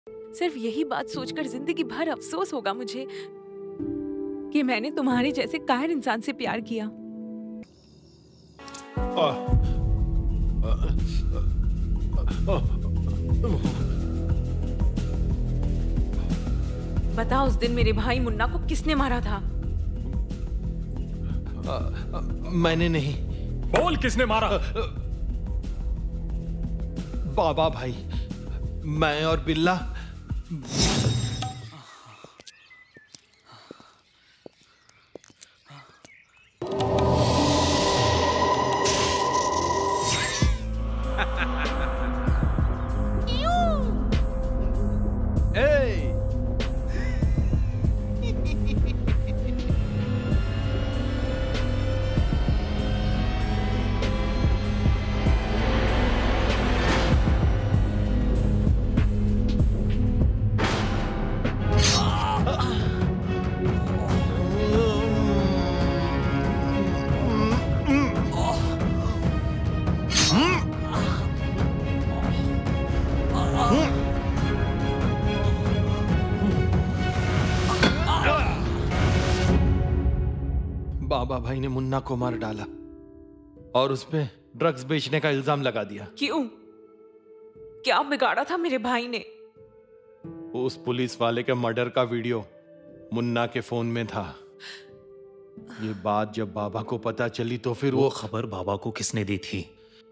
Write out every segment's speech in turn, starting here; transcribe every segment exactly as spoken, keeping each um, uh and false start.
सिर्फ यही बात सोचकर जिंदगी भर अफसोस होगा मुझे कि मैंने तुम्हारे जैसे कायर इंसान से प्यार किया। आ, आ, आ, आ, बता, उस दिन मेरे भाई मुन्ना को किसने मारा था? आ, आ, मैंने नहीं। बोल, किसने मारा? बाबा भाई, मैं और बिल्ला। बाबा भाई ने मुन्ना को मार डाला और उसपे ड्रग्स बेचने का इल्जाम लगा दिया। क्यों? क्या बिगाड़ा था मेरे भाई ने? उस पुलिस वाले के मर्डर का वीडियो मुन्ना के फोन में था। ये बात जब बाबा को पता चली तो फिर वो, वो खबर बाबा को किसने दी थी?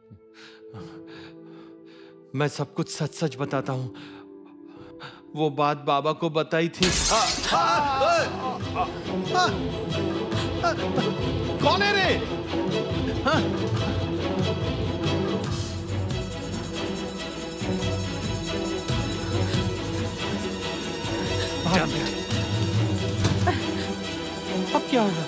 मैं सब कुछ सच सच बताता हूँ। वो बात बाबा को बताई थी। आ, आ, आ, आ, आ, आ, कौन है रे? हाँ? अब क्या होगा?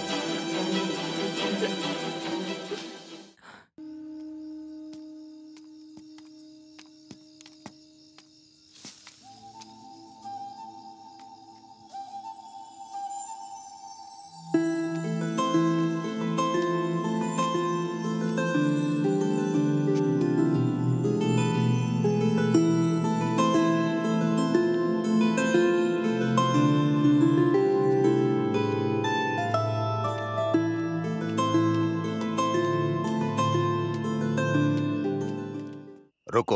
रुको।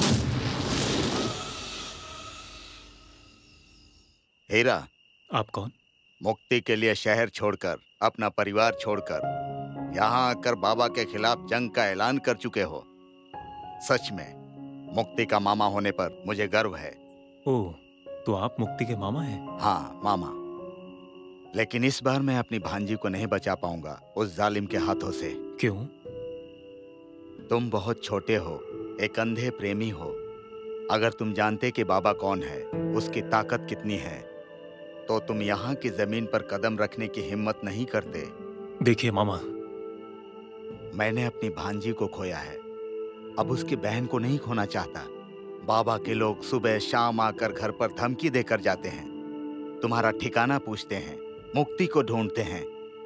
हीरा, आप कौन? मुक्ति के लिए शहर छोड़कर, अपना परिवार छोड़कर यहाँ आकर बाबा के खिलाफ जंग का ऐलान कर चुके हो। सच में मुक्ति का मामा होने पर मुझे गर्व है। ओह, तो आप मुक्ति के मामा हैं? हाँ, मामा। लेकिन इस बार मैं अपनी भांजी को नहीं बचा पाऊंगा उस जालिम के हाथों से। क्यों? तुम बहुत छोटे हो, एक अंधे प्रेमी हो। अगर तुम जानते कि बाबा कौन है, उसकी ताकत कितनी है, तो तुम यहाँ की जमीन पर कदम रखने की हिम्मत नहीं करते। देखिए मामा, मैंने अपनी भांजी को खोया है, अब उसकी बहन को नहीं खोना चाहता। बाबा के लोग सुबह शाम आकर घर पर धमकी देकर जाते हैं, तुम्हारा ठिकाना पूछते हैं, मुक्ति को ढूंढते हैं।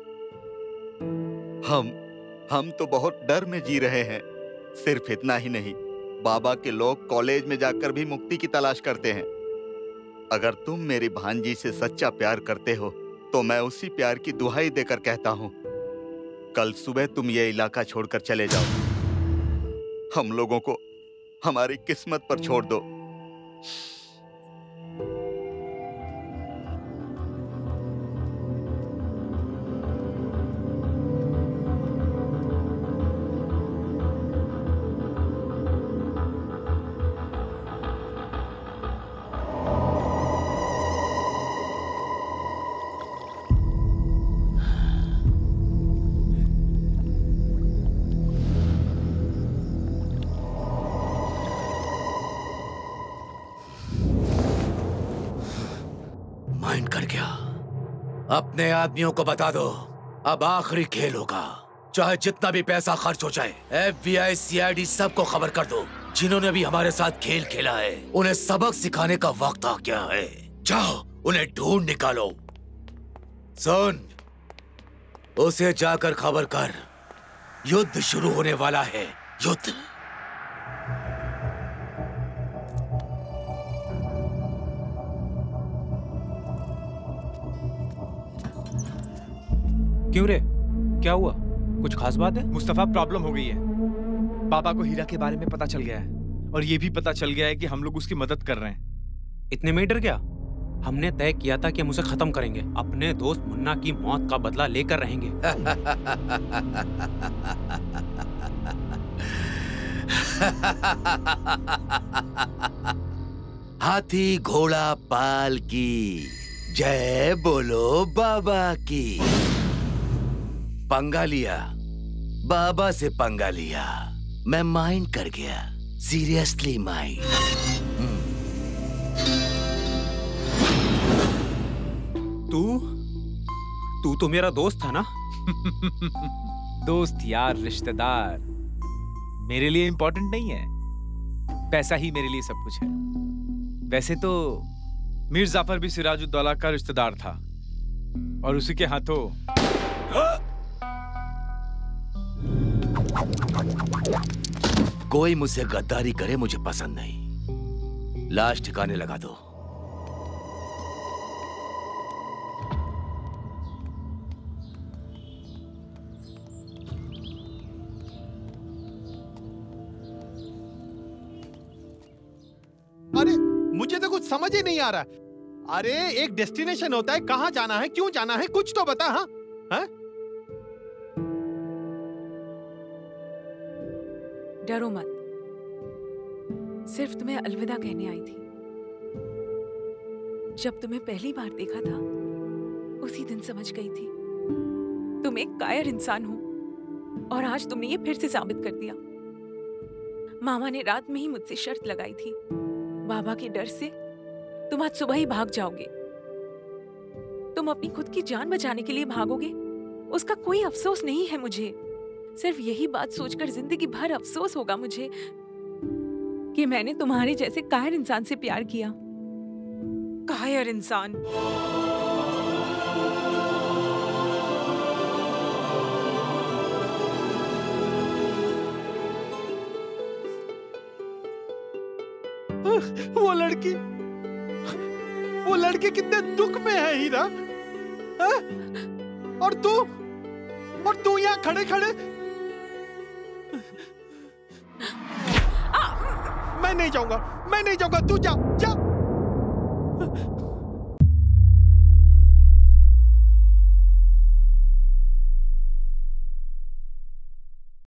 हम हम तो बहुत डर में जी रहे हैं। सिर्फ इतना ही नहीं, बाबा के लोग कॉलेज में जाकर भी मुक्ति की तलाश करते हैं। अगर तुम मेरी भांजी से सच्चा प्यार करते हो तो मैं उसी प्यार की दुहाई देकर कहता हूं, कल सुबह तुम ये इलाका छोड़कर चले जाओ। हम लोगों को हमारी किस्मत पर छोड़ दो। अपने आदमियों को बता दो, अब आखिरी खेल होगा। चाहे जितना भी पैसा खर्च हो जाए, F B I, C I D सबको खबर कर दो। जिन्होंने भी हमारे साथ खेल खेला है, उन्हें सबक सिखाने का वक्त आ गया है। जाओ, उन्हें ढूंढ निकालो। सुन, उसे जाकर खबर कर, युद्ध शुरू होने वाला है। युद्ध। क्यों रे, क्या हुआ? कुछ खास बात है? मुस्तफा, प्रॉब्लम हो गई है। बाबा को हीरा के बारे में पता चल गया है और ये भी पता चल गया है कि हम लोग उसकी मदद कर रहे हैं। इतने में ही डर गया? हमने तय किया था कि हम उसे खत्म करेंगे। अपने दोस्त मुन्ना की मौत का बदला लेकर रहेंगे। हाथी घोड़ा पाल की जय बोलो बाबा की। पंगा लिया, बाबा से पंगा लिया, मैं माइंड कर गया, सीरियसली माइंड। तू तू तो मेरा दोस्त था ना? दोस्त, यार, रिश्तेदार मेरे लिए इंपॉर्टेंट नहीं है। पैसा ही मेरे लिए सब कुछ है। वैसे तो मीर जाफर भी सिराजुद्दौला का रिश्तेदार था और उसी के हाथों कोई मुझसे गद्दारी करे मुझे पसंद नहीं। लाश ठिकाने लगा दो। अरे मुझे तो कुछ समझ ही नहीं आ रहा। अरे एक डेस्टिनेशन होता है, कहां जाना है, क्यों जाना है, कुछ तो बता। हाँ हाँ? डरो मत, सिर्फ तुम्हें अलविदा कहने आई थी। जब तुम्हें पहली बार देखा था उसी दिन समझ गई थी तुम एक कायर इंसान हो, और आज तुमने ये फिर से साबित कर दिया। मामा ने रात में ही मुझसे शर्त लगाई थी, बाबा के डर से तुम आज सुबह ही भाग जाओगे। तुम अपनी खुद की जान बचाने के लिए भागोगे, उसका कोई अफसोस नहीं है मुझे। सिर्फ यही बात सोचकर जिंदगी भर अफसोस होगा मुझे कि मैंने तुम्हारे जैसे कायर इंसान से प्यार किया। कायर इंसान। वो लड़की वो लड़की कितने दुख में है हीरा। हा? और तू और तू यहाँ खड़े खड़े। मैं नहीं जाऊंगा, मैं नहीं जाऊंगा, तू जा जा।